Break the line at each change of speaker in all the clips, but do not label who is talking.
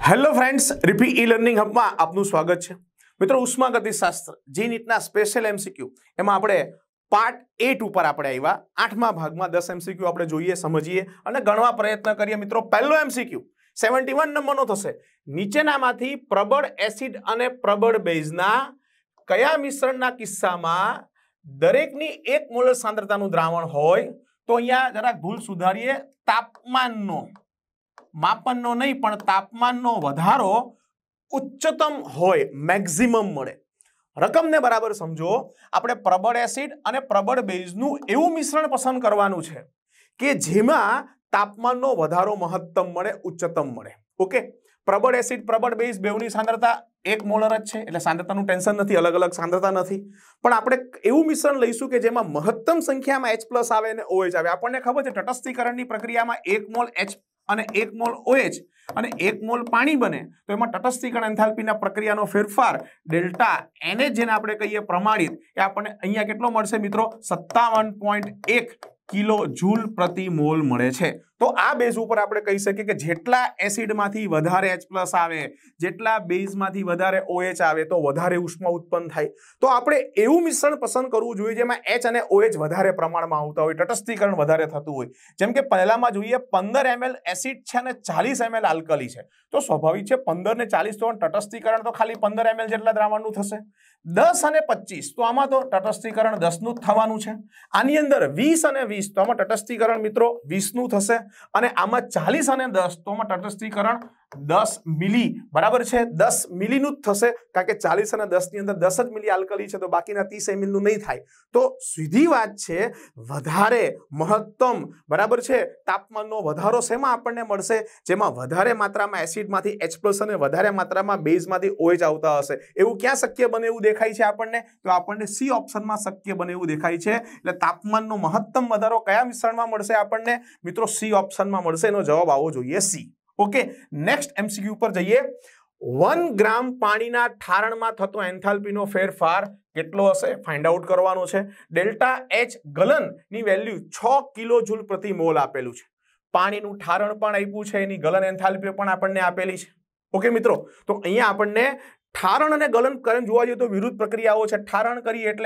Hello friends, રીપી e learning હબમાં આપનું સ્વાગત છે। મિત્રો, ઉષ્માગતિશાસ્ત્ર જી નીટના સ્પેશિયલ એમસીક્યુ એમાં આપણે પાર્ટ 8 ઉપર આપણે આવ્યા। 8મા ભાગમાં 10 એમસીક્યુ આપણે જોઈએ, સમજીએ અને ગણવા પ્રયત્ન કરીએ। મિત્રો, પહેલો એમસીક્યુ 71 નંબરનો થશે। નીચેનામાંથી પ્રબળ એસિડ અને પ્રબળ બેઝના કયા મિશ્રણના કિસ્સામાં દરેકની 1 મોલ સાંદ્રતાનું દ્રાવણ હોય? તો અહીંયા જરાક ભૂલ સુધારીએ, તાપમાનનો, માપનનો નહીં પણ તાપમાનનો વધારો ઉચ્ચતમ હોય, મેક્સિમમ મળે। રકમને બરાબર સમજો। આપણે પ્રબળ એસિડ અને પ્રબળ બેઝનું એવું મિશ્રણ પસંદ કરવાનું છે કે જેમાં તાપમાનનો વધારો મહત્તમ મળે, ઉચ્ચતમ મળે। ઓકે, પ્રબળ એસિડ પ્રબળ બેઝ બેવની સાંદ્રતા 1 મોલર જ છે, એટલે સાંદ્રતાનું ટેન્શન નથી, અલગ અલગ સાંદ્રતા નથી। પણ આપણે એવું મિશ્રણ લઈશું કે જેમાં મહત્તમ સંખ્યામાં H+ આવે અને OH આવે। આપણને ખબર છે તટસ્થીકરણની પ્રક્રિયામાં 1 મોલ H અને 1 મોલ OH અને 1 મોલ પાણી બને તો એમાં તટસ્થીકરણ એન્થાલ્પીના પ્રક્રિયાનો ફેરફાર ડેલ્ટા NH જેને આપણે કહીએ પ્રમાણિત, એ આપણને અહીંયા કેટલો મળશે મિત્રો? 57.1 કિલો જૂલ પ્રતિ મોલ મળે છે। તો આ બેઝ ઉપર આપણે કહી શકીએ કે જેટલા એસિડમાંથી વધારે H+ આવે, જેટલા બેઝમાંથી વધારે OH આવે તો વધારે ઉષ્મા ઉત્પન્ન થાય। તો આપણે એવું મિશ્રણ પસંદ કરવું જોઈએ જેમાં H અને OH વધારે પ્રમાણમાં આવતા હોય, તટસ્થીકરણ વધારે થતું હોય। જેમ કે પહેલામાં જોઈએ 15 ml એસિડ છે અને 40 ml આલ્કલી છે, તો સ્વાભાવિક છે 15 ને 40 તો તટસ્થીકરણ તો ખાલી 15 ml જેટલા દ્રાવણનું થશે। 10 અને 25 તો આમાં તો તટસ્થીકરણ 10 નું જ થવાનું છે। આની અંદર 20 અને 20 તો આમાં તટસ્થીકરણ મિત્રો 20 નું થશે, અને આમાં 40 અને 10 તો આમાં તટસ્થીકરણ 10 મિલી, બરાબર છે, 10 મિલીનું જ થશે, કારણ કે 40 અને 10 ની અંદર 10 જ મિલી આલ્કલી છે, તો બાકીના 30 ml નું નહીં થાય। તો સીધી વાત છે, વધારે મહત્તમ, બરાબર છે, તાપમાનનો વધારો શેમાં આપણને મળશે? જેમાં વધારે માત્રામાં એસિડમાંથી H+ અને વધારે માત્રામાં બેઝમાંથી OH આવતા હશે। એવું ક્યાં શક્ય બને એવું દેખાય છે આપણને? તો આપણને સી ઓપ્શનમાં શક્ય બને એવું દેખાય છે। એટલે તાપમાનનો મહત્તમ વધારો કયા મિશ્રણમાં મળશે આપણને? મિત્રો, સી ઓપ્શનમાં મળશે। એનો જવાબ આવવો જોઈએ સી। ઓકે, નેક્સ્ટ એમસીક્યુ ઉપર જઈએ। 1 ગ્રામ પાણીના ઠારણમાં થતો એન્થાલ્પીનો ફેરફાર કેટલો હશે? ફાઇન્ડ આઉટ કરવાનો છે। ડેલ્ટા H ગલનની વેલ્યુ 6 કિલો જૂલ પ્રતિ મોલ આપેલું છે। પાણીનું ઠારણ પણ આપ્યું છે, એની ગલન એન્થાલ્પી પણ આપણને આપેલી છે। ઓકે મિત્રો, તો અહીંયા આપણને ઠારણ અને ગલન કરીને જોવા જઈએ તો વિરુદ્ધ પ્રક્રિયાઓ છે। ઠારણ કરીએ એટલે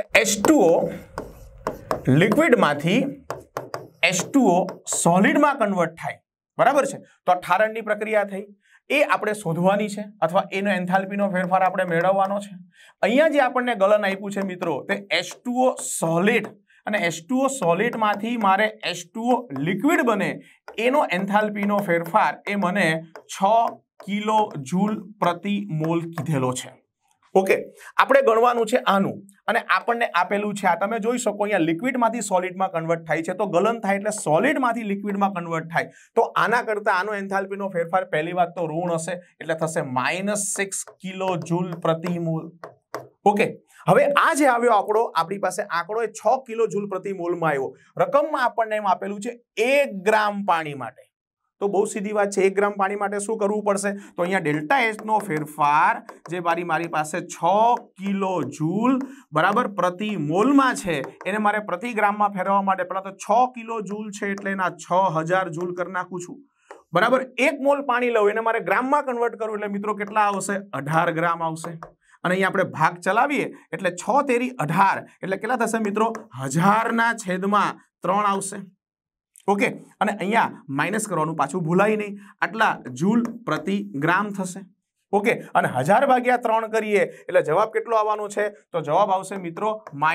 H2O લિક્વિડમાંથી H2O સોલિડમાં કન્વર્ટ થાય, બરાબર છે, તો આ ઠારણની પ્રક્રિયા થઈ, એ આપણે શોધવાની છે, અથવા એનો એન્થાલ્પીનો ફેરફાર આપણે મેળવવાનો છે। અહીંયા જે આપણને ગલન આપ્યું છે મિત્રો, તે H2O સોલિડ, અને H2O સોલિડમાંથી મારે H2O લિક્વિડ બને એનો એન્થાલ્પીનો ફેરફાર એ મને 6 કિલો જૂલ પ્રતિ મોલ કીધેલો છે। ઓકે, આપણે ગણવાનું છે આનું, અને આપણને આપેલું છે આ તમે જોઈ શકો અહીંયા લિક્વિડમાંથી સોલિડમાં કન્વર્ટ થાય છે, તો ગલન થાય એટલે સોલિડમાંથી લિક્વિડમાં કન્વર્ટ થાય, તો આના કરતા આનો એન્થાલ્પીનો ફેરફાર પહેલી વાત તો ઋણ હશે, એટલે થશે -6 કિલો જૂલ પ્રતિ મોલ। ઓકે, હવે આ જે આવ્યો આંકડો, આપણી પાસે આંકડો એ 6 કિલો જૂલ પ્રતિ મોલમાં આવ્યો। રકમમાં આપણને એમ આપેલું છે 1 ગ્રામ પાણી માટે, તો બહુ સીધી વાત છે। 1 ગ્રામ પાણી માટે શું કરવું પડશે? તો અહીંયા ડેલ્ટા H નો ફેરફાર જે મારી પાસે 6 કિલો જૂલ બરાબર પ્રતિ મોલમાં છે, એને મારે પ્રતિ ગ્રામમાં ફેરવવા માટે પહેલા તો 6 કિલો જૂલ છે એટલે એના 6000 જૂલ કરી નાખું છું, બરાબર। 1 મોલ પાણી લઉં એને મારે ગ્રામમાં કન્વર્ટ કરવું એટલે મિત્રો કેટલા આવશે? 18 ગ્રામ આવશે। અને અહીંયા આપણે ભાગ ચલાવીએ એટલે 6 તેરી 18 એટલે કેટલા થશે મિત્રો? 1000/3 આવશે। ઓકે, અને અહીંયા માઇનસ કરવાનું પાછું ભૂલાય નહીં, આટલા જૂલ પ્રતિ ગ્રામ થશે। ઓકે, અને 1000/3 કરીએ એટલે જવાબ કેટલો આવવાનો છે? તો જવાબ આવશે મિત્રો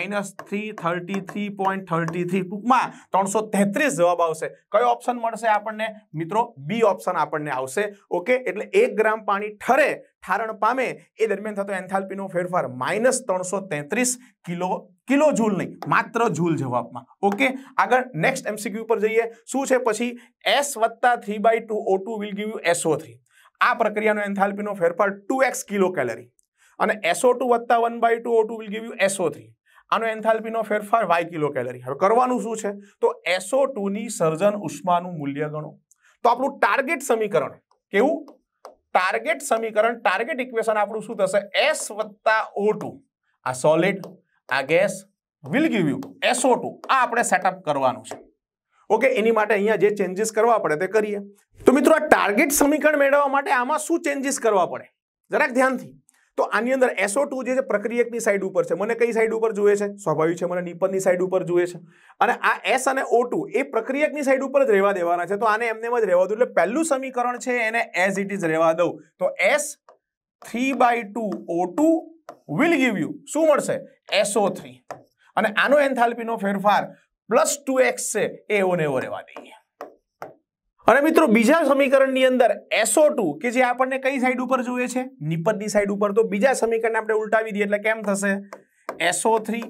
-333.33, ટૂંકમાં 333 જવાબ આવશે। કયો ઓપ્શન મળશે આપણને? મિત્રો, બી ઓપ્શન આપણને આવશે। ઓકે, એટલે 1 ગ્રામ પાણી ઠારણ પામે એ દરમિયાન થતો એન્થાલ્પીનો ફેરફાર -333 કિલો જૂલ નહીં, માત્ર જૂલ જવાબમાં। ઓકે, આગળ નેક્સ્ટ એમસીક્યુ પર જઈએ। શું છે પછી? S + 3/2 O2 will give you SO3। આ પ્રક્રિયાનો એન્થાલ્પીનો ફેરફાર 2x કિલો કેલરી, અને SO2 + 1/2 O2 will give you SO3। આનો એન્થાલ્પીનો ફેરફાર y કિલો કેલરી। હવે કરવાનું શું છે? તો SO2 ની સર્જન ઉષ્માનું મૂલ્ય ગણો। તો આપણું ટાર્ગેટ સમીકરણ કેવું? ટાર્ગેટ સમીકરણ, ટાર્ગેટ ઇક્વેશન આપણું શું થશે? S + O2, આ સોલિડ, આ gas, will give you SO2, આ આપણે સેટઅપ કરવાનું છે। ઓકે, એની માટે અહીંયા જે ચેન્જીસ કરવા પડે તે કરીએ. તો મિત્રો આ ટાર્ગેટ સમીકરણ મેળવવા માટે આમાં શું ચેન્જીસ કરવા પડે જરાક ધ્યાનથી. તો આની અંદર SO2 જે છે પ્રક્રિયકની સાઈડ ઉપર છે. મને કઈ સાઈડ ઉપર જોઈએ છે? સ્વાભાવિક છે, મને નિપજની સાઈડ ઉપર જોઈએ છે. અને આ S અને O2 એ પ્રક્રિયકની સાઈડ ઉપર જ રહેવા દેવાના છે. તો આને એમને જ રહેવા દઉં. એટલે પહેલું સમીકરણ છે એને એઝ ઇટ ઇઝ રહેવા દઉં. તો S 3/2 O2 will give you શું મળશે? SO3. અને આનો એન્થાલ્પીનો ફેરફાર +2x છે એ એવો ને એવો રહેવા દઈએ. અને મિત્રો બીજા સમીકરણની અંદર SO2 કે જે આપણને કઈ સાઈડ ઉપર જોઈએ છે? નિપજની સાઈડ ઉપર. તો બીજા સમીકરણને આપણે ઉલટાવી દઈએ એટલે કેમ થશે? SO3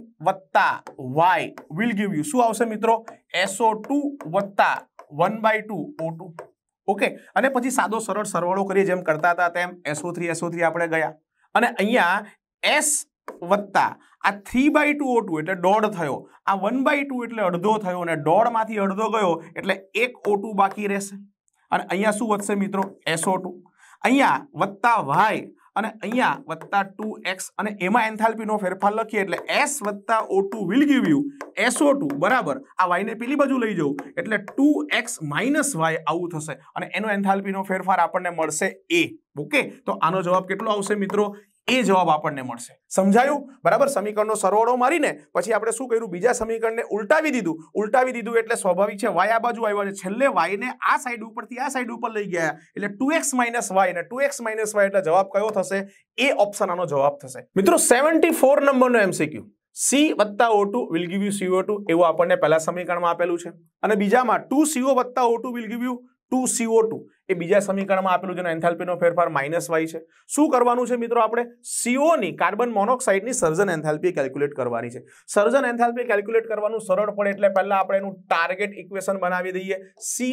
+ y will give you શું આવશે મિત્રો? SO2 + 1/2 O2. ઓકે, અને પછી સાદો સરળ સરવાળો કરીએ જેમ કરતા હતા તેમ. SO3 આપણે ગયા અને અહીંયા S વત્તા આ 3/2 O2 એટલે દોઢ થયો, આ 1/2 એટલે અડધો થયો અને દોઢમાંથી અડધો ગયો એટલે 1 O2 બાકી રહેશે. અને અહીંયા શું વધશે મિત્રો? SO2. અહીંયા વત્તા y અને અહીંયા વત્તા 2x અને એમાં એન્થાલ્પીનો ફેરફાર લખીએ એટલે S વત્તા O2 will give you SO2 બરાબર આ y ને પેલી બાજુ લઈ જવું એટલે 2x - y આવું થશે અને એનો એન્થાલ્પીનો ફેરફાર આપણને મળશે A. ઓકે, તો આનો જવાબ કેટલો આવશે મિત્રો? એ જવાબ આપણને મળશે. સમજાયું? બરાબર. સમીકરણનો સરવાળો મારીને પછી આપણે શું કર્યું? બીજા સમીકરણને ઉલટાવી દીધું એટલે સ્વાભાવિક છે y આ બાજુ આવ્યો છે. છેલ્લે y ને આ સાઈડ ઉપરથી આ સાઈડ ઉપર લઈ ગયા એટલે 2x - y અને 2x - y એટલે જવાબ કયો થશે? એ ઓપ્શન આનો જવાબ થશે. મિત્રો 74 નંબરનો MCQ C + O2 will give you CO2 એવું આપણને પહેલા સમીકરણમાં આપેલું છે અને બીજામાં 2CO + O2 will give you 2CO2 એ બીજા સમીકરણમાં આપેલું જેનો એન્થાલ્પીનો ફેરફાર -y છે. શું કરવાનું છે મિત્રો? આપણે CO ની કાર્બન મોનોક્સાઇડની સર્જન એન્થાલ્પી કેલ્ક્યુલેટ કરવાની છે. સર્જન એન્થાલ્પી કેલ્ક્યુલેટ કરવાનું સરળ પડે એટલે પહેલા આપણે એનું ટાર્ગેટ ઇક્વેશન બનાવી દઈએ. C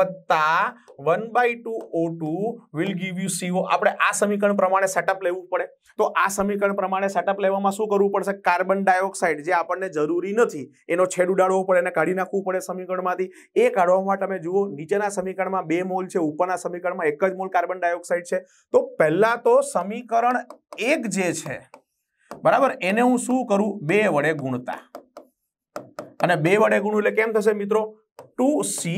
+ 1/2 O2 will give you CO. આપણે આ સમીકરણ પ્રમાણે સેટઅપ લેવું પડે. તો આ સમીકરણ પ્રમાણે સેટઅપ લેવામાં શું કરવું પડશે? કાર્બન ડાયોક્સાઇડ જે આપણને જરૂરી નથી એનો છેદ ઉડાડવો પડે અને કાઢી નાખવું પડે સમીકરણમાંથી. એ કાઢવા માટે તમે જુઓ નીચેના સમીકરણમાં 2 મોલ છે, ઉપરના સમીકરણમાં 1 જ મોલ કાર્બન ડાયોક્સાઇડ છે. તો પહેલા તો સમીકરણ 1 જે છે બરાબર એને હું શું કરું? 2 વડે ગુણતા અને 2 વડે ગુણું એટલે કેમ થશે મિત્રો? 2C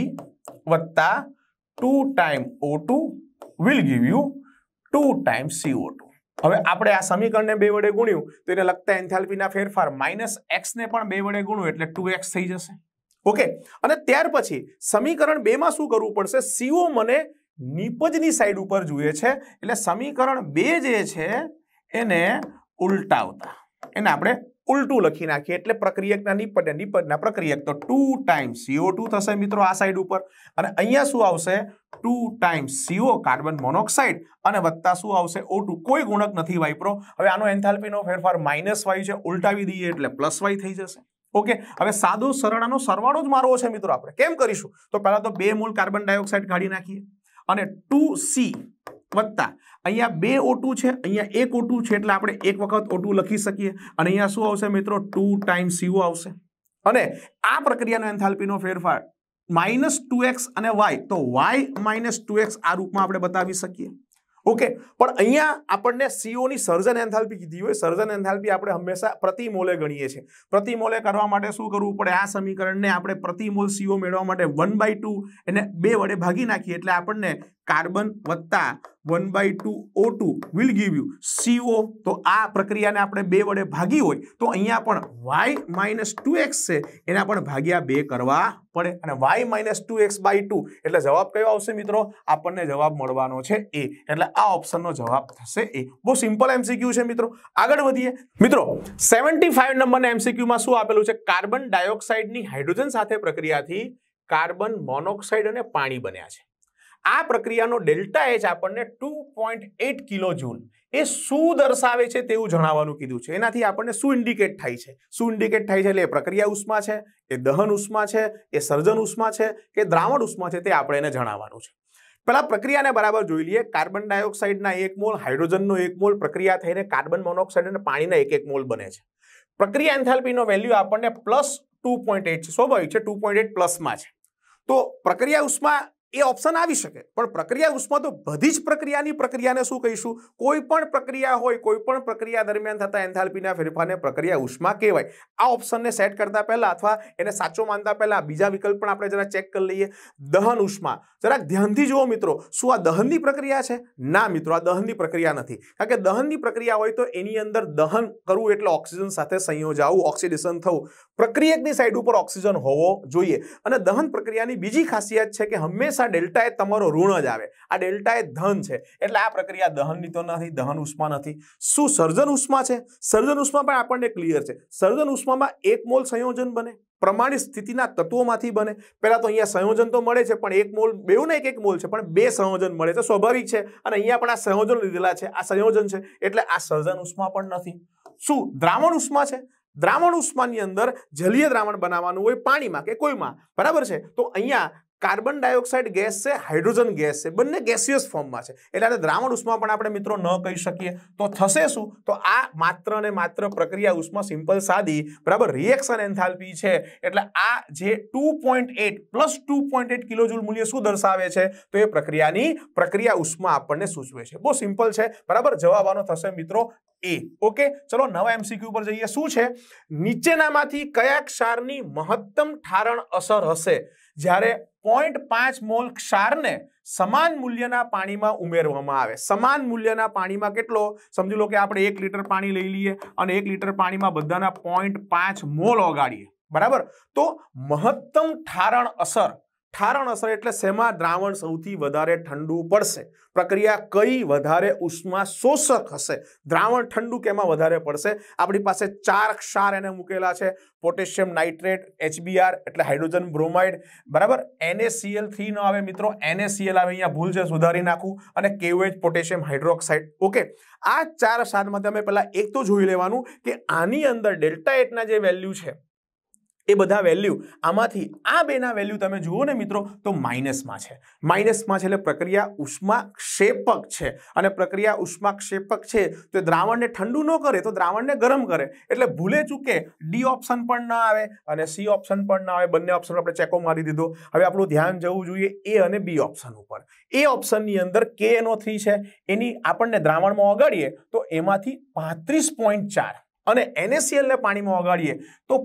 + 2 time O2 will give you 2 time CO2. હવે આપણે આ સમીકરણને 2 વડે ગુણ્યું તો એને લગતા એન્થાલ્પીના ફેરફાર -x ને પણ 2 વડે ગુણ્યું એટલે 2x થઈ જશે. ઓકે, અને ત્યાર પછી સમીકરણ 2 માં શું કરવું પડશે? CO મને નિપજની સાઈડ ઉપર જોઈએ છે એટલે સમીકરણ 2 જે છે એને ઉલટાવતા એને આપણે ઉલટું લખી નાખીએ એટલે પ્રક્રિયકના નિપજના પ્રક્રિયક તો 2 ટાઈમ CO2 થશે મિત્રો આ સાઈડ ઉપર અને અહીંયા શું આવશે? 2 ટાઈમ CO કાર્બન મોનોક્સાઇડ અને વત્તા શું આવશે? O2. કોઈ ગુણક નથી વાપરો. હવે આનો એન્થાલ્પીનો ફેરફાર -y છે, ઉલટાવી દઈએ એટલે +y થઈ જશે. ઓકે, હવે સાદો સરળાનો સરવાળો જ મારવો છે મિત્રો. આપણે કેમ કરીશું? તો પહેલા તો 2 મોલ કાર્બન ડાયોક્સાઇડ કાઢી નાખીએ અને 2C વત્તા અહીંયા 2 O2 છે, અહીંયા 1 O2 છે એટલે આપણે એક વખત O2 લખી શકીએ અને અહીંયા શું આવશે મિત્રો? 2 ટાઈમ CO આવશે અને આ પ્રક્રિયાનો એન્થાલ્પીનો ફેરફાર -2x અને y તો y - 2x આ રૂપમાં આપણે બતાવી શકીએ. ઓકે, પણ અહીંયા આપણને CO ની સર્જન એન્થાલ્પી કીધી હોય. સર્જન એન્થાલ્પી આપણે હંમેશા પ્રતિ મોલે ગણીએ છીએ. પ્રતિ મોલે કરવા માટે શું કરવું પડે? આ સમીકરણને આપણે પ્રતિ મોલ CO મેળવવા માટે 1/2 એને 2 વડે ભાગી નાખીએ એટલે આપણને કાર્બન વત્તા 1/2 O2 will give you CO. તો આ પ્રક્રિયાને આપણે 2 વડે ભાગી હોય તો અહીંયા પણ y - 2x છે એના પણ ભાગ્યા 2 કરવા પડે અને y - 2x/2 એટલે જવાબ કયો આવશે મિત્રો? આપણને જવાબ મળવાનો છે A. એટલે આ ઓપ્શનનો જવાબ થશે A. બહુ સિમ્પલ MCQ છે મિત્રો. આગળ વધીએ મિત્રો. 75 નંબરના MCQ માં શું આપેલું છે? કાર્બન ડાયોક્સાઇડની હાઇડ્રોજન સાથે પ્રક્રિયાથી કાર્બન મોનોક્સાઇડ અને પાણી બન્યા છે. આ પ્રક્રિયાનો ΔH આપણને 2.8 કિલોજૂલ એ શું દર્શાવે છે તેવું જણાવવાનું કીધું છે. એનાથી આપણને શું ઇન્ડિકેટ થાય છે? શું ઇન્ડિકેટ થાય છે? એટલે એ પ્રક્રિયા ઉષ્મા છે, એ દહન ઉષ્મા છે, એ સર્જન ઉષ્મા છે કે દ્રાવણ ઉષ્મા છે તે આપણે એને જણાવવાનું છે. પહેલા પ્રક્રિયાને બરાબર જોઈ લઈએ. કાર્બન ડાયોક્સાઇડના 1 મોલ, હાઇડ્રોજનનો 1 મોલ પ્રક્રિયા થઈને કાર્બન મોનોક્સાઇડ અને પાણીના 1 મોલ બને છે. પ્રક્રિયા એન્થાલ્પીનો વેલ્યુ આપણને +2.8 છે. સ્વાભાવિક છે, 2.8 પ્લસમાં છે. તો પ્રક્રિયા ઉષ્મા એ ઓપ્શન આવી શકે, પણ પ્રક્રિયા ઉષ્મા તો બધી જ પ્રક્રિયાની પ્રક્રિયાને શું કહીશું? કોઈ પણ પ્રક્રિયા હોય, કોઈ પણ પ્રક્રિયા દરમિયાન થતા એન્થાલ્પીના ફેરફારને પ્રક્રિયા ઉષ્મા કહેવાય. આ ઓપ્શનને સેટ કરતા પહેલા અથવા એને સાચો માનતા પહેલા બીજા વિકલ્પ પણ આપણે જરા ચેક કરી લઈએ. દહન ઉષ્મા, જરાક ધ્યાનથી જુઓ મિત્રો, શું આ દહનની પ્રક્રિયા છે? ના મિત્રો, આ દહનની પ્રક્રિયા નથી. કારણ કે દહનની પ્રક્રિયા હોય તો એની અંદર દહન કરવું એટલે ઓક્સિજન સાથે સંયોજાવું, ઓક્સિડેશન થવું. પ્રક્રિયકની સાઈડ ઉપર ઓક્સિજન હોવો જોઈએ. અને દહન પ્રક્રિયાની બીજી ખાસિયત છે કે હંમેશા ડેલ્ટા એ તમારો ઋણ જ આવે. આ ડેલ્ટા એ ધન છે, એટલે આ પ્રક્રિયા દહનની તો નથી, દહન ઉષ્મા નથી. શું સર્જન ઉષ્મા છે? સર્જન ઉષ્મા પણ આપણને ક્લિયર છે. સર્જન ઉષ્મામાં 1 મોલ સંયોજન બને, પ્રમાણિત સ્થિતિના તત્વોમાંથી બને. પહેલા તો અહીંયા સંયોજન તો મળે છે, પણ 1 મોલ, બેઉ ને 1 મોલ છે, પણ 2 સંયોજન મળે છે, સ્વાભાવિક છે. અને અહીંયા પણ આ સંયોજન લીધેલા છે, આ સંયોજન છે, એટલે આ સર્જન ઉષ્મા પણ નથી. શું દ્રાવણ ઉષ્મા છે? દ્રાવણ ઉષ્માની અંદર જલીય દ્રાવણ બનાવવાનું હોય પાણીમાં કે કોઈમાં, બરાબર છે. તો અહીંયા કાર્બન ડાયોક્સાઇડ ગેસ છે, હાઇડ્રોજન ગેસ છે, બંને ગેસિયસ ફોર્મમાં છે, એટલે દ્રાવણ ઉષ્મા પણ આપણે મિત્રો ન કહી શકીએ. તો થશે શું? તો આ માત્ર ને માત્ર પ્રક્રિયા ઉષ્મા, સિમ્પલ સાદી, બરાબર, રિએક્શન એન્થાલ્પી છે. એટલે આ જે 2.8 પ્લસ 2.8 કિલોજૂલ મૂલ્ય શું દર્શાવે છે? તો એ પ્રક્રિયા ઉષ્મા આપણને સૂચવે છે. બહુ સિમ્પલ છે, બરાબર. જવાબ આનો થશે મિત્રો એ. ઓકે, ચલો નવા એમસીક્યુ પર જઈએ. શું છે? નીચેનામાંથી કયા ક્ષારની મહત્તમ ઠારણ અસર હશે જ્યારે 0.5 મોલ ક્ષારને સમાન મૂલ્યના પાણીમાં ઉમેરવામાં આવે? સમાન મૂલ્યના પાણીમાં કેટલો? સમજી લો કે આપણે 1 લીટર પાણી લઈ લઈએ અને 1 લીટર પાણીમાં બધાના 0.5 મોલ ઓગાળીએ, બરાબર. તો મહત્તમ ઠારણ અસર, ઠારણ અસર એટલે શેમાં દ્રાવણ સૌથી વધારે ઠંડુ પડશે? પ્રક્રિયા કઈ વધારે ઉષ્મા શોષક હશે? દ્રાવણ ઠંડુ કેમાં વધારે પડશે? આપણી પાસે 4 ક્ષાર એને મૂકેલા છે. પોટેશિયમ નાઇટ્રેટ, HBr એટલે હાઇડ્રોજન બ્રોમાઇડ, બરાબર. NaCl3 ન આવે મિત્રો, NaCl આવે, અહીંયા ભૂલ છે, સુધારી નાખું. અને KOH પોટેશિયમ હાઇડ્રોક્સાઇડ. ઓકે, આ 4 ક્ષારમાં તમે પહેલા એક તો જોઈ લેવાનું કે આની અંદર ડેલ્ટા એટના જે વેલ્યુ છે એ બધા વેલ્યુ આમાંથી આ બેના વેલ્યુ તમે જુઓ ને મિત્રો તો માઇનસમાં છે. માઇનસમાં છે એટલે પ્રક્રિયા ઉષ્માક્ષેપક છે. અને પ્રક્રિયા ઉષ્માક્ષેપક છે તો દ્રાવણને ઠંડુ ન કરે તો દ્રાવણને ગરમ કરે. એટલે ભૂલે ચૂકે ડી ઓપ્શન પણ ન આવે અને સી ઓપ્શન પણ ન આવે. બંને ઓપ્શન આપણે ચેકો મારી દીધો. હવે આપણું ધ્યાન જવું જોઈએ એ અને બી ઓપ્શન ઉપર. એ ઓપ્શનની અંદર KNO3 છે, એની આપણને દ્રાવણમાં ઓગાળીએ તો એમાંથી 35.4 અને NaCl ને પાણીમાં ઓગાળીએ તો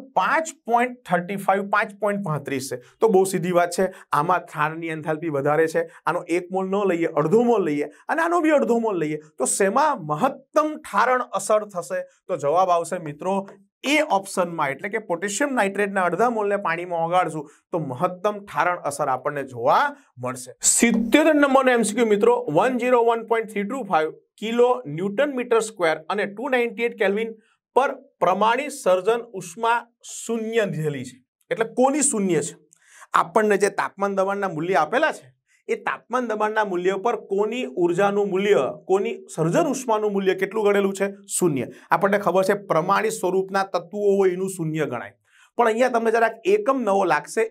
5.35 5.35 છે. તો બહુ સીધી વાત છે. આમાં ક્ષારની એન્થાલ્પી વધારે છે. આનો 1 મોલ ન લઈએ, અડધો મોલ લઈએ અને આનો બી અડધો મોલ લઈએ તો શેમાં મહત્તમ ઠારણ અસર થશે? તો જવાબ આવશે મિત્રો એ ઓપ્શનમાં. એટલે કે પોટેશિયમ નાઇટ્રેટના અડધા મોલને પાણીમાં ઓગાળશું તો મહત્તમ ઠારણ અસર આપણને જોવા મળશે. 77 નંબરનો MCQ મિત્રો 101.325 કિલો ન્યૂટન મીટર સ્ક્વેર અને 298 કેલ્વિન પર પ્રમાણિત સર્જન ઉષ્મા શૂન્ય લીધેલી છે. એટલે કોની શૂન્ય છે? આપણને જે તાપમાન દબાણના મૂલ્ય આપેલા છે એ તાપમાન દબાણના મૂલ્ય પર કોની ઉર્જાનું મૂલ્ય, કોની સર્જન ઉષ્માનું મૂલ્ય કેટલું ગણેલું છે? શૂન્ય. આપણને ખબર છે પ્રમાણિત સ્વરૂપના તત્વો હોય એનું શૂન્ય ગણાય. પણ અહીંયા તમને જરાક એકમ નવો લાગશે.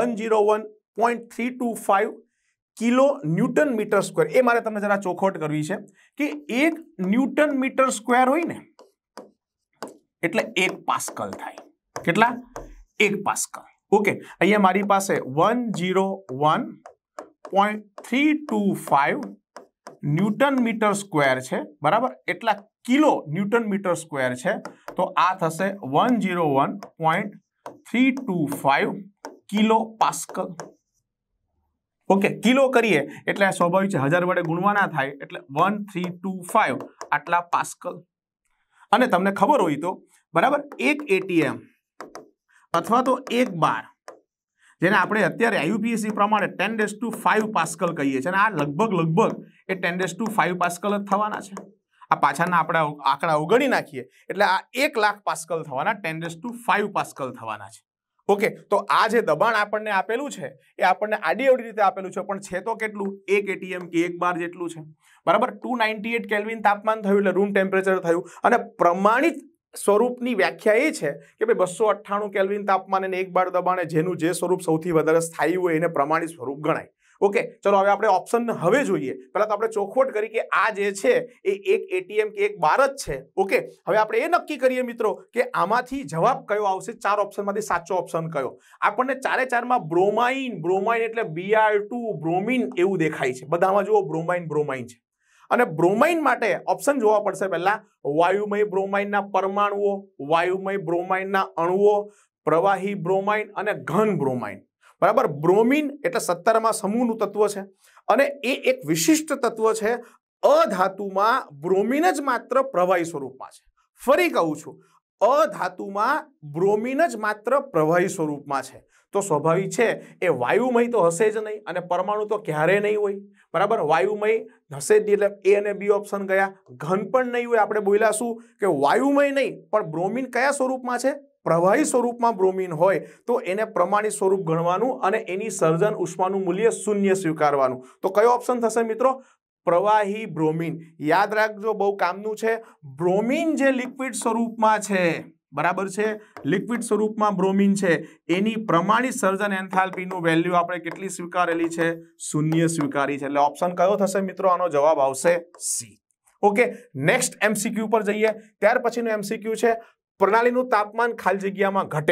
101.325 કિલો ન્યૂટન મીટર સ્ક્વેર. એ મારે તમને જરા ચોખવટ કરવી છે કે 1 ન્યૂટન મીટર સ્ક્વેર હોય ને એટલે 1 પાસ્કલ થાય. કેટલા? 1 પાસ્કલ. ઓકે, અહીંયા મારી પાસે 101.325 ન્યૂટન મીટર સ્ક્વેર છે, બરાબર. એટલા કિલો ન્યૂટન મીટર સ્ક્વેર છે. તો આ થશે 101.325 કિલો પાસ્કલ. ઓકે, કિલો કરીએ એટલે સ્વાભાવિક છે 1000 વડે ગુણવાના થાય એટલે 1325 આટલા પાસ્કલ. અને તમને ખબર હોય તો બરાબર 1 ATM અથવા તો 1 બાર, જેને આપણે અત્યારે IUPAC પ્રમાણે 10⁵ પાસ્કલ કહીએ છીએ, અને આ લગભગ એ 10⁵ પાસ્કલ જ થવાના છે. આ પાછળના આપણે આંકડા અવગણી નાખીએ એટલે આ 1 લાખ પાસ્કલ થવાના, 10⁵ પાસ્કલ થવાના છે. ઓકે, તો આ જે દબાણ આપણને આપેલું છે એ આપણને આડી અવળી રીતે આપેલું છે, પણ છે તો કેટલું? 1 ATM કે 1 બાર જેટલું છે, બરાબર. 298 કેલ્વિન તાપમાન થયું એટલે રૂમ ટેમ્પરેચર થયું. અને પ્રમાણિત સ્વરૂપની વ્યાખ્યા એ છે કે ભાઈ 298 કેલ્વિન તાપમાન અને 1 બાર દબાણે જેનું જે સ્વરૂપ સૌથી વધારે સ્થાયી હોય એને પ્રમાણિત સ્વરૂપ ગણાય. ઓકે, ચલો હવે આપણે ઓપ્શન હવે જોઈએ. પહેલા તો આપણે ચોખવટ કરી કે આ જે છે એ એક એટીએમ કે એક બાર જ છે. ઓકે, હવે આપણે એ નક્કી કરીએ મિત્રો કે આમાંથી જવાબ કયો આવશે, 4 ઓપ્શનમાંથી સાચો ઓપ્શન કયો. આપણને ચારે ચારમાં બ્રોમાઇન, બ્રોમાઇન એટલે Br2 બ્રોમિન એવું દેખાય છે. બધામાં જુઓ બ્રોમાઇન બ્રોમાઇન છે. અને બ્રોમાઇન માટે ઓપ્શન જોવા પડશે પહેલા. વાયુમય બ્રોમાઇનના પરમાણુઓ, વાયુમય બ્રોમાઇનના અણુઓ, પ્રવાહી બ્રોમાઇન અને ઘન બ્રોમાઇન. બરાબર. બ્રોમિન એટલે 17માં સમૂહનું તત્વ છે અને એ એક વિશિષ્ટ તત્વ છે. અધાતુમાં બ્રોમિન જ માત્ર પ્રવાહી સ્વરૂપમાં છે. ફરી કહું છું, અધાતુમાં બ્રોમિન જ માત્ર પ્રવાહી સ્વરૂપમાં છે. તો સ્વાભાવિક છે એ વાયુમય તો હશે જ નહીં અને પરમાણુ તો ક્યારે નહીં હોય. બરાબર. વાયુમય હશે જ એટલે એ અને બી ઓપ્શન ગયા. ઘન પણ નહીં હોય. આપણે બોલ્યા શું કે વાયુમય નહીં પણ બ્રોમિન કયા સ્વરૂપમાં છે, પ્રવાહી સ્વરૂપમાં બ્રોમિન હોય તો એને પ્રમાણિત સ્વરૂપ ગણવાનું અને એની સર્જન ઉષ્માનું મૂલ્ય 0 સ્વીકારવાનું. તો કયો ઓપ્શન થશે મિત્રો? પ્રવાહી બ્રોમિન. યાદ રાખજો, બહુ કામનું છે. બ્રોમિન જે લિક્વિડ સ્વરૂપમાં છે, બરાબર છે, લિક્વિડ સ્વરૂપમાં બ્રોમિન છે એની પ્રમાણિત સર્જન એન્થાલ્પીનું વેલ્યુ આપણે કેટલી સ્વીકારેલી છે? 0 સ્વીકારી છે. એટલે ઓપ્શન કયો થશે મિત્રો? આનો જવાબ આવશે સી. ઓકે, નેક્સ્ટ એમસીક્યુ પર જઈએ. ત્યાર પછીનું એમસીક્યુ છે પ્રણાલીનું તાપમાન ખાલી જગ્યામાં ઘટે.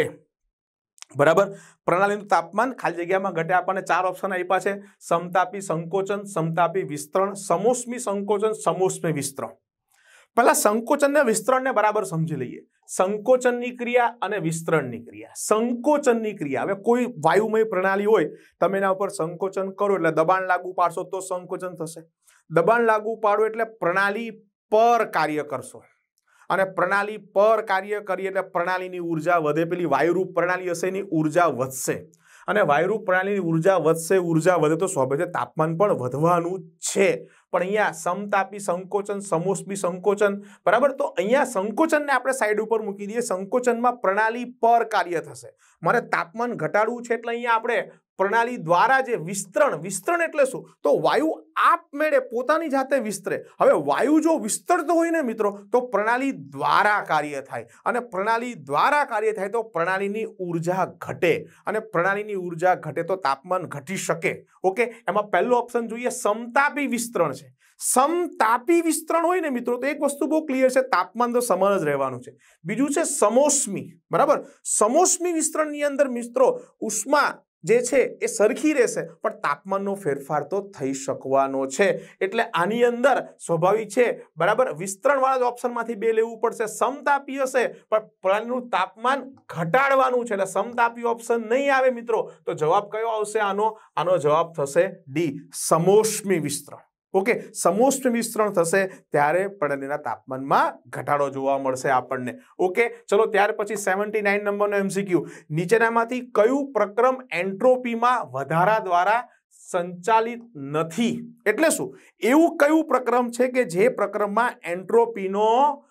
બરાબર. પ્રણાલીનું તાપમાન ખાલી જગ્યામાં ઘટે. આપણને 4 ઓપ્શન આપ્યા છે. સમતાપી સંકોચન, સમતાપી વિસ્તરણ, સમોષ્મી સંકોચન, સમોષ્મી વિસ્તરણ. પહેલા સંકોચન ને વિસ્તરણને બરાબર સમજી લઈએ. સંકોચનની ક્રિયા અને વિસ્તરણની ક્રિયા. સંકોચનની ક્રિયા, હવે કોઈ વાયુમય પ્રણાલી હોય, તમે એના ઉપર સંકોચન કરો એટલે દબાણ લાગુ પાડશો તો સંકોચન થશે. દબાણ લાગુ પાડો એટલે પ્રણાલી પર કાર્ય કરશો અને પ્રણાલી પર કાર્ય કરીએ એટલે પ્રણાલીની ઉર્જા વધે. પેલી વાયુરૂપ પ્રણાલી હશે એની ઉર્જા વધશે અને વાયુરૂપ પ્રણાલીની ઉર્જા વધશે, ઉર્જા વધે તો સ્વાભાવિક તાપમાન પણ વધવાનું છે. પણ અહીંયા સમતાપી સંકોચન, સમોષ્મી સંકોચન, બરાબર. તો અહીંયા સંકોચનને આપણે સાઈડ ઉપર મૂકી દઈએ. સંકોચનમાં પ્રણાલી પર કાર્ય થશે. મારે તાપમાન ઘટાડવું છે એટલે અહીંયા આપણે પ્રણાલી દ્વારા જે વિસ્તરણ, વિસ્તરણ એટલે શું? તો વાયુ આપમેળે પોતાની જાતે વિસ્તરે. હવે વાયુ જો વિસ્તરતો હોય ને મિત્રો તો પ્રણાલી દ્વારા કાર્ય થાય અને પ્રણાલી દ્વારા કાર્ય થાય તો પ્રણાલીની ઉર્જા ઘટે અને પ્રણાલીની ઉર્જા ઘટે તો તાપમાન ઘટી શકે. ઓકે, એમાં પહેલો ઓપ્શન જોઈએ, સમતાપી વિસ્તરણ છે. સમતાપી વિસ્તરણ હોય ને મિત્રો તો એક વસ્તુ બહુ ક્લિયર છે, તાપમાન તો સમાન જ રહેવાનું છે. બીજું છે સમોષ્મી. બરાબર. સમોષ્મી વિસ્તરણની અંદર મિત્રો ઉષ્મા જે છે એ સરખી રહેશે પણ તાપમાનનો ફેરફાર તો થઈ શકવાનો છે. એટલે આની અંદર સ્વાભાવિક છે, બરાબર, વિસ્તરણ વાળા જ ઓપ્શનમાંથી 2 લેવું પડશે. સમતાપી હશે પણ પ્રણાલીનું તાપમાન ઘટાડવાનું છે એટલે સમતાપી ઓપ્શન નહીં આવે મિત્રો. તો જવાબ કયો આવશે આનો જવાબ થશે ડી, સમોષ્મી વિસ્તરણ. ઓકે, સમોષ્મી વિસ્તરણ થશે ત્યારે પ્રણાલીના તાપમાનમાં ઘટાડો જોવા મળશે આપણને. ઓકે, ચલો ત્યાર પછી 79 નંબરનો એમસીક્યુ. નીચેનામાંથી કયું પ્રક્રમ એન્ટ્રોપીમાં વધારા દ્વારા સંચાલિત નથી? એટલે શું? એવું કયું પ્રક્રમ છે કે જે પ્રક્રમમાં એન્ટ્રોપીનો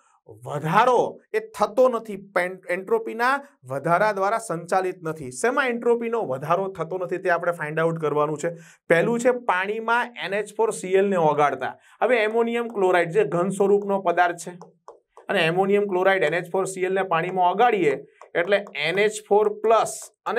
વધારો એ થતો નથી, એન્ટ્રોપીના વધારા દ્વારા સંચાલિત નથી? શેમાં એન્ટ્રોપીનો વધારો થતો નથી તે આપણે ફાઇન્ડ આઉટ કરવાનું છે. પહેલું છે પાણીમાં NH4Cl ને ઓગાળતા. હવે એમોનિયમ ક્લોરાઇડ જે ઘન સ્વરૂપનો પદાર્થ છે અને એમોનિયમ ક્લોરાઇડ NH4Cl ને પાણીમાં ઓગાળીએ એટલે NH4+ અને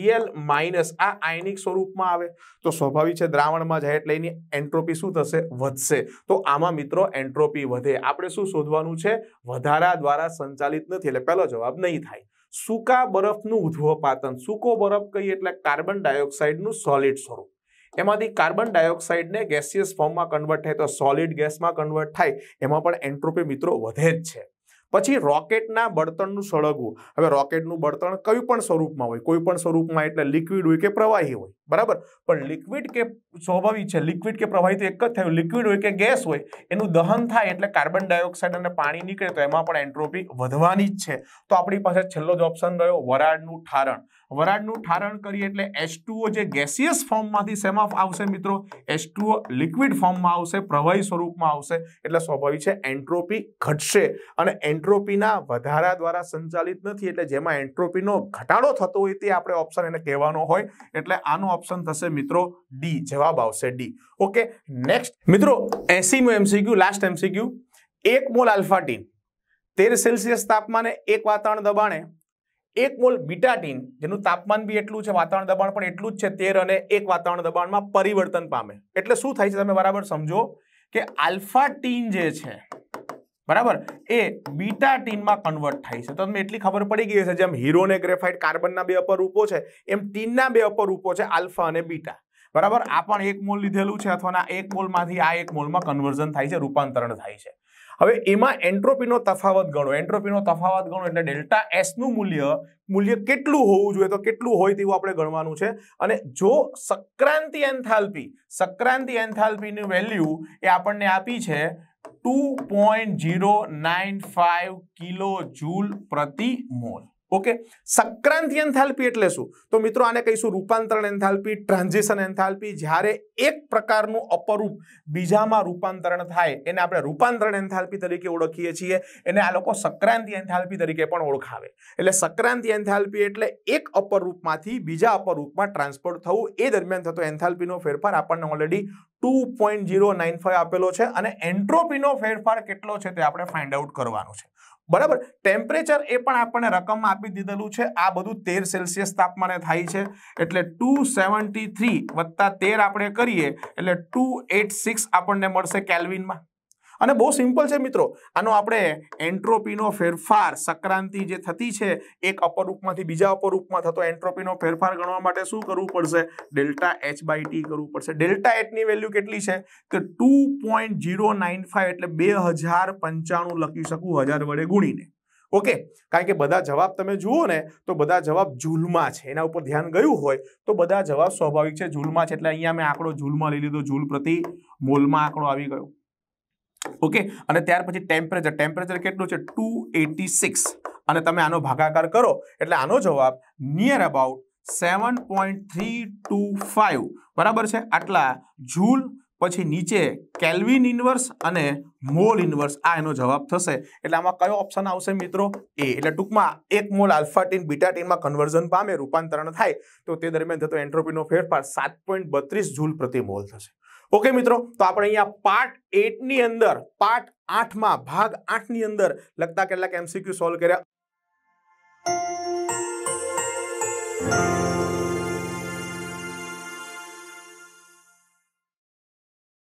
Cl- આ આયનિક સ્વરૂપમાં આવે તો સ્વાભાવિક છે દ્રાવણમાં જાય એટલે એની એન્ટ્રોપી શું થશે? વધશે. તો આમાં મિત્રો એન્ટ્રોપી વધે. આપણે શું શોધવાનું છે? વધારા દ્વારા સંચાલિત નથી એટલે પહેલો જવાબ નહીં થાય. સૂકા બરફનું ઉદ્ધવપાતન. સૂકો બરફ કહીએ એટલે કાર્બન ડાયોક્સાઇડનું સોલિડ સ્વરૂપ. એમાંથી કાર્બન ડાયોક્સાઇડને ગેસિયસ ફોર્મમાં કન્વર્ટ થાય તો સોલિડ ગેસમાં કન્વર્ટ થાય. એમાં પણ એન્ટ્રોપી મિત્રો વધે જ છે. પછી રોકેટના બળતણનું સળગવું. હવે રોકેટનું બળતણ કયું પણ સ્વરૂપમાં હોય, કોઈ પણ સ્વરૂપમાં એટલે લિક્વિડ હોય કે પ્રવાહી હોય, બરાબર. પણ લિક્વિડ કે સ્વાભાવિક છે લિક્વિડ કે પ્રવાહી તો એક જ થયું, લિક્વિડ હોય કે ગેસ હોય એનું દહન થાય એટલે કાર્બન ડાયોક્સાઇડ અને પાણી નીકળે તો એમાં પણ એન્ટ્રોપી વધવાની જ છે. તો આપણી પાસે છેલ્લો જ ઓપ્શન રહ્યો વરાળનું ઠારણ. વરાળનું ઠારણ કરીએ એટલે H2O જે ગેસિયસ ફોર્મમાંથી શેમાં આવશે મિત્રો? H2O લિક્વિડ ફોર્મમાં આવશે, પ્રવાહી સ્વરૂપમાં આવશે એટલે સ્વાભાવિક છે એન્ટ્રોપી ઘટશે અને એન્ટ્રોપીના વધારા દ્વારા સંચાલિત નથી એટલે જેમાં એન્ટ્રોપીનો ઘટાડો થતો હોય તે આપણે ઓપ્શન એને કહેવાનો હોય એટલે આનો ઓપ્શન થશે મિત્રો ડી. જવાબ આવશે ડી. ઓકે, નેક્સ્ટ મિત્રો 80મો MCQ, last MCQ. 1 mole alpha tin 13 Celsius તાપમાને 1 વાતાવરણ દબાણે 1 મોલ બીટાટીન જેનું તાપમાન બી એટલું છે, વાતાવરણ દબાણ પણ એટલું જ છે 13 અને 1 વાતાવરણ દબાણમાં પરિવર્તન પામે એટલે શું થાય છે તમે બરાબર સમજો કે આલ્ફા ટીન જે છે બરાબર એ બીટાટીનમાં કન્વર્ટ થાય છે. તો તમને એટલી ખબર પડી ગઈ છે જેમ હીરો ને ગ્રેફાઇટ કાર્બનના 2 અપર રૂપો છે એમ ટીનના 2 અપર રૂપો છે આલ્ફા અને બીટા. બરાબર આ પણ 1 મોલ લીધેલું છે અથવા 1 મોલમાંથી આ 1 મોલમાં કન્વર્ઝન થાય છે, રૂપાંતરણ થાય છે. હવે એમાં એન્ટ્રોપીનો તફાવત ગણો. એન્ટ્રોપીનો તફાવત ગણો એટલે ડેલ્ટા એસ નું મૂલ્ય કેટલું હોવું જોઈએ, તો કેટલું હોય તેવું આપણે ગણવાનું છે. અને જો સક્રાંતિ એન્થાલ્પીની વેલ્યુ એ આપણને આપી છે 2.095 કિલો જૂલ પ્રતિ મોલ. ઓકે, સક્રાંતિ એન્થાલ્પી એટલે શું? તો મિત્રો આને કહીશું રૂપાંતરણ એન્થાલ્પી, ટ્રાન્ઝિશન એન્થાલ્પી. જ્યારે એક પ્રકારનું અપરૂપ બીજામાં રૂપાંતરણ થાય એને આપણે રૂપાંતરણ એન્થાલ્પી તરીકે ઓળખીએ છીએ. એને આ લોકો સક્રાંતિ એન્થાલ્પી તરીકે પણ ઓળખાવે. એટલે સક્રાંતિ એન્થાલ્પી એટલે એક અપરૂપમાંથી બીજા અપરૂપમાં ટ્રાન્સફર થવું, એ દરમિયાન થતો એન્થાલ્પીનો ફેરફાર આપણને ઓલરેડી 2.095 આપેલો છે અને એન્ટ્રોપીનો ફેરફાર કેટલો છે તે આપણે ફાઇન્ડ આઉટ કરવાનું છે. બરાબર, ટેમ્પરેચર એ પણ આપણને રકમમાં આપી દીધેલું છે. આ બધું 13 સેલ્સિયસ તાપમાને થાય છે એટલે 273 વત્તા 13 આપણે કરીએ એટલે 286 આપણને મળશે કેલ્વિનમાં. અને બહુ સિમ્પલ છે મિત્રો, આનો આપણે એન્ટ્રોપીનો ફેરફાર સક્રાંતિ જે થતી છે એક અપરૂપમાંથી બીજા અપરૂપમાં થતો એન્ટ્રોપીનો ફેરફાર ગણવા માટે શું કરવું પડશે? ડેલ્ટા એચ બાય ટી કરવું પડશે. ડેલ્ટા એચ ની વેલ્યુ કેટલી છે કે 2.095 એટલે 2095 લખી શકું 1000 વડે ગુણીને. ઓકે, કારણ કે બધા જવાબ તમે જુઓ ને તો બધા જવાબ જૂલમાં છે. એના ઉપર ધ્યાન ગયું હોય તો બધા જવાબ સ્વાભાવિક છે જૂલમાં છે. એટલે અહીંયા મેં આંકડો જૂલમાં લઈ લીધો, જૂલ પ્રતિ મોલમાં આંકડો આવી ગયો. ઓકે, અને ત્યાર પછી ટેમ્પરેચર કેટલું છે 286 અને તમે આનો ભાગાકાર કરો એટલે આનો જવાબ નિયર અબાઉટ 7.325 બરાબર છે. આટલા જૂલ, પછી નીચે કેલ્વિન ઇન્વર્સ અને મોલ ઇન્વર્સ, આ એનો જવાબ થશે. એટલે આમાં કયો ઓપ્શન આવશે મિત્રો? એ. એટલે ટૂંકમાં 1 મોલ આલ્ફાટીન બીટાટીનમાં કન્વર્ઝન પામે, રૂપાંતરણ થાય તો તે દરમિયાન થતો એન્ટ્રોપીનો ફેરફાર 7.32 જૂલ પ્રતિ મોલ થશે. ઓકે મિત્રો, તો આપણે અહીંયા પાર્ટ 8 ની અંદર પાર્ટ 8 માં ભાગ 8 ની અંદર લગતા કેટલાક એમસીક્યુ સોલ્વ કર્યા.